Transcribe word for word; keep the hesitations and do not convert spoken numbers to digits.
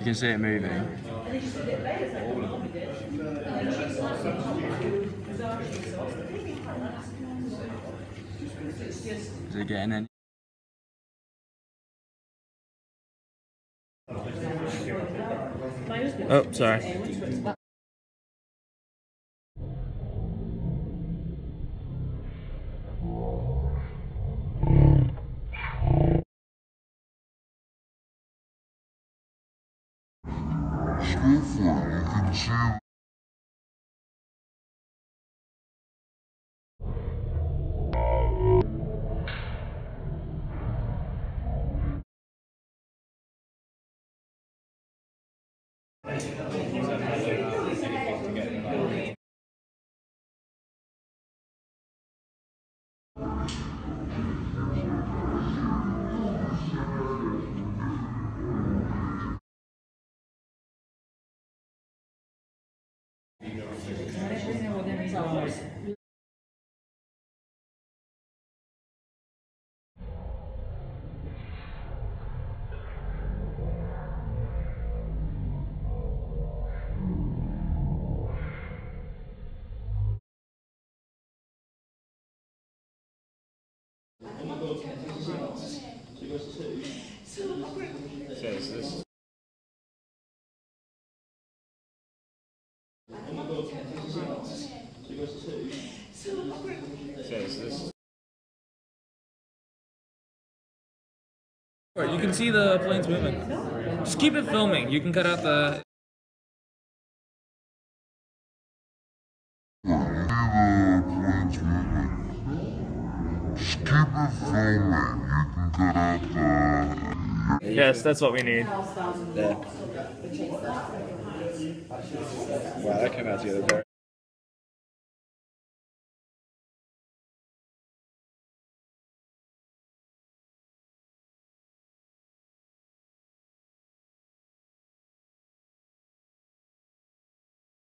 can see it moving. Is it getting in? Oh, sorry. Snowflake, you can see. You can see the planes moving. Just keep it filming. You can cut out the... The plane's moving. Just keep it filming. You can cut out the... Yes, that's what we need. Yeah. Wow, that came out together.